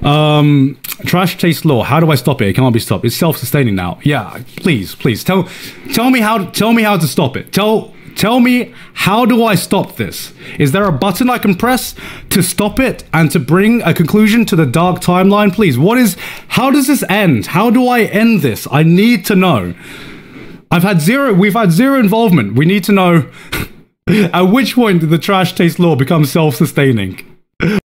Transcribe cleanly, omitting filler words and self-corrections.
Trash taste law. How do I stop it? It can't be stopped. It's self-sustaining now. Yeah, please tell me how to stop it. Tell me, how do I stop this? Is there a button I can press to stop it and to bring a conclusion to the dark timeline? Please, how does this end? How do I end this? I need to know. We've had zero involvement. We need to know at which point did the trash taste law become self-sustaining?